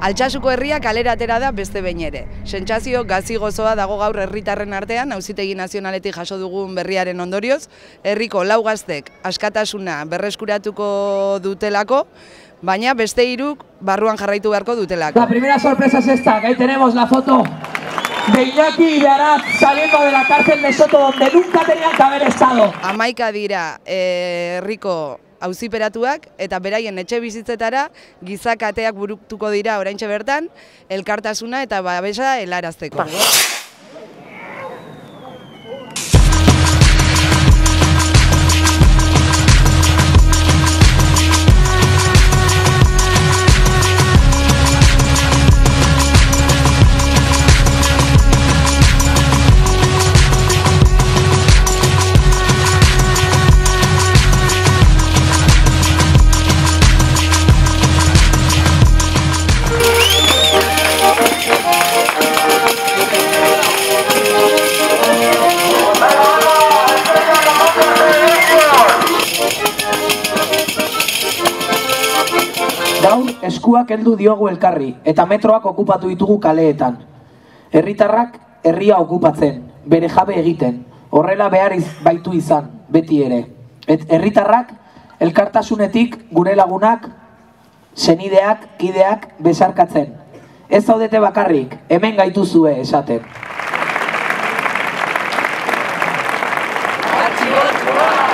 Altsasuko herria kalera atera da beste behin ere. Sentsazio gazi gozoa dago gaur herritarren artean, Auzitegi Nazionaletik jaso dugun berriaren ondorioz, herriko 4 gaztek askatasuna berreskuratuko dutelako, baina beste 3 barruan jarraitu beharko dutelako. La primera sorpresa es esta, que ahí tenemos la foto de Iñaki y de Arat saliendo de la cárcel de Soto, donde nunca tenían que haber estado. 11 dira herriko auziperatuak eta beraien etxe bizitzetara gizakateak burutuko dira oraintxe bertan, elkartasuna eta babesa helarazteko. Gaur eskuak heldu diogu elkarri eta metroak okupatu ditugu kaleetan. Herritarrak herria okupatzen, bere jabe egiten, horrela behar baitu izan, beti ere. Herritarrak elkartasunetik gure lagunak, senideak, kideak besarkatzen. Ez zaudete bakarrik, hemen gaituzue esaten.